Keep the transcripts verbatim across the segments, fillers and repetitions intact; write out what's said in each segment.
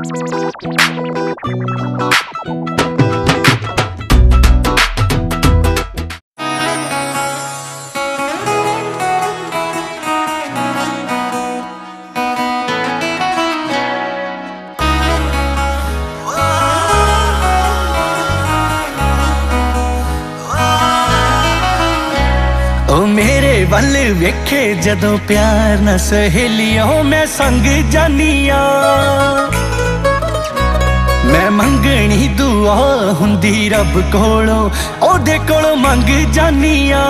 वल वेखे जदों प्यार न सहेलियों मैं संग जानिया। मैं मंगनी दुआ हुंदी रब कोलों ओदे कोलों मंग जानिया।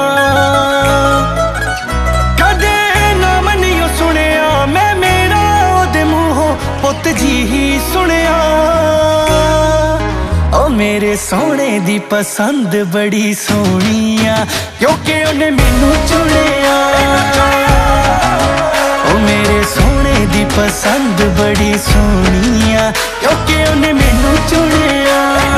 कदे नाम नहीं सुनिया मैं मेरा ओदे मुंहों पुत जी ही सुनिया। ओ मेरे सोने दी पसंद बड़ी सोहनिया क्योंकि उन्हें मैनू चुनिया। ओ मेरे सोने दी पसंद बड़ी सोहनिया क्योंकि उन्हें मैनू चुनिया।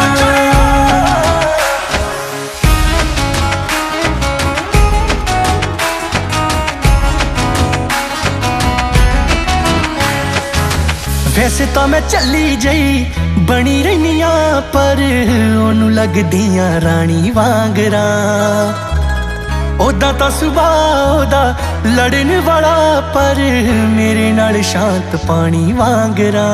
वैसे तो मैं चली जाई बनी रहनिया पर ओनू लगदियां रानी वांगरा। ओदा तो सुभाव ओदा लड़न वाला पर मेरे नाल शांत पानी वांगरा।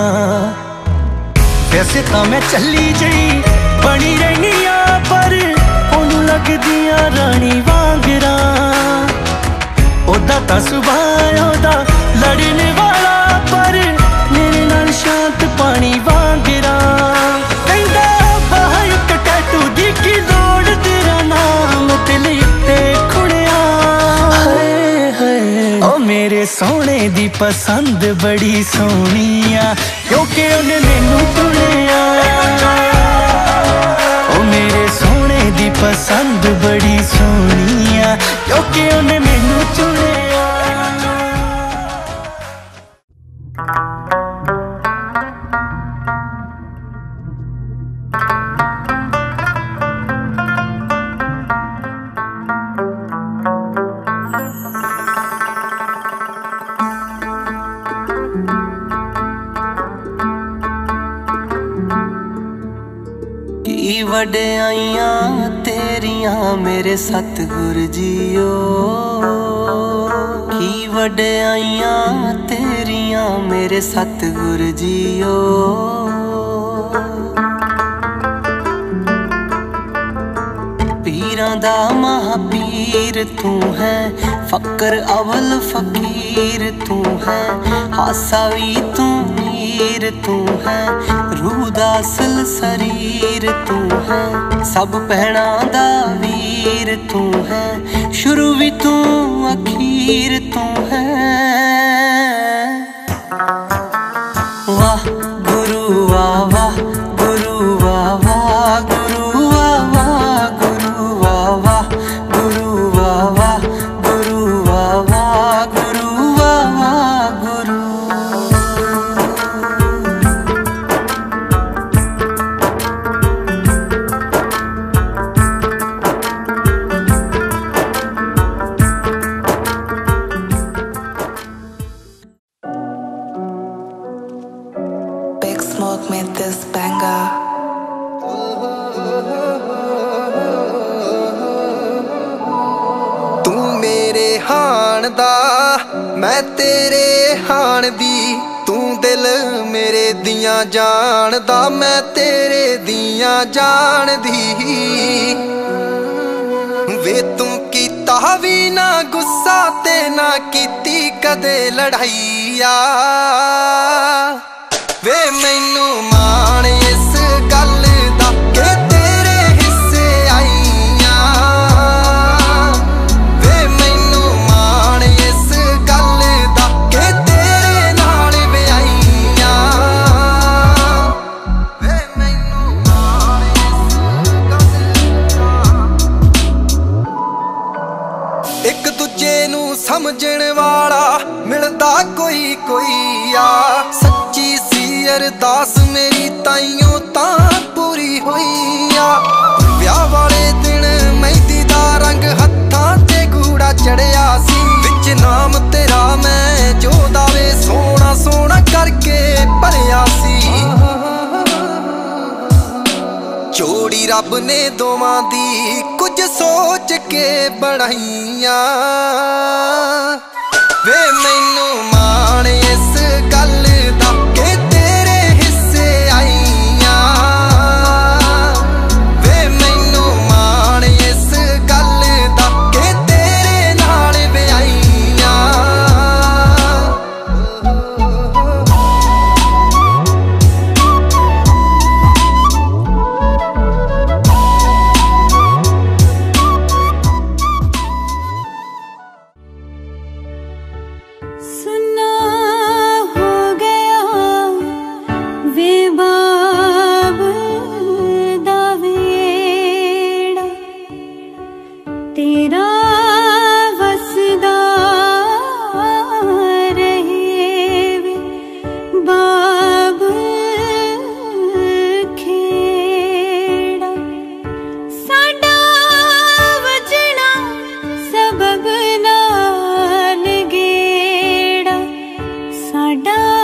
वैसे तो मैं चली जाई बनी रहनिया पर ओनू लगदियां रानी वांगरा। ओदा तो सुभाव ओदा लड़न वाला पर मेरे नाल शांत पानी वांगरा। कहंदा बाहर एक टैटू दी की लोड़ तेरा नाम ते लिखते खुड़िया। हाय हाय ओ मेरे सोने दी पसंद बड़ी सोहनिया क्योंकि उन्हें मैनू चुनिया। ओ मेरे सोने दी पसंद बड़ी सोहनिया क्योंकि उन्हें मैनू चुनिया। की वड्याइयां तेरियां मेरे सतगुर जीओ। की वड्याइयां तेरियां मेरे सतगुर जीओ। पीरां दा महापीर तू है फकर अवल फकीर तू है। हासा भी तू मीर तू है रूह दा असल शरीर तू है। सब भैणां दा वीर तू है शुरू भी तू अखीर तू है। वाह गुरु वाह वाह गुरु वाह वाह गुरु वाह वाह गुरु वाह वाह गुरु वाह वाह गुरु वाह वाह गुरु वाह वाह गुरु। Big Smoke made this banger. तू मेरे हाण दा मैं तेरे हाण दी। तू दिल मेरे दियां जान दा मैं तेरे दियां जान दी। वे तू कीता भी ना गुस्सा ते ना कीती कदे लड़ाइया। वे मैनू मान इस गल दा के तेरे हिस्से आईयां। वे मैनू मान इस गल दा के तेरे नाल विआईयां। वे मैनू मान इस गल दा। एक दूजे नू समझण वाला मिलदा कोई कोई आ। सच्ची अरदास मेरी ताइयों तां पूरी होई आ। ब्याह वाले दिन मेहंदी दा रंग हत्थां ते गूड़ा चढ़िया सी। विच नाम तेरा मैं जो दावे सोना सोना करके भरिया सी। रब ने दोवां दी कुछ सोच के बनाईया वे मैनू माण इस गल दा के तेरे हिस्से आईया वे मैनू माण इस गल दा के तेरे नाल विआईया सुना हो गया वे बाबुल दा वेड़ा तेरा वसदा रहे वे बाबुल खेड़ा साडा वजना सबब नाल गेड़ा साडा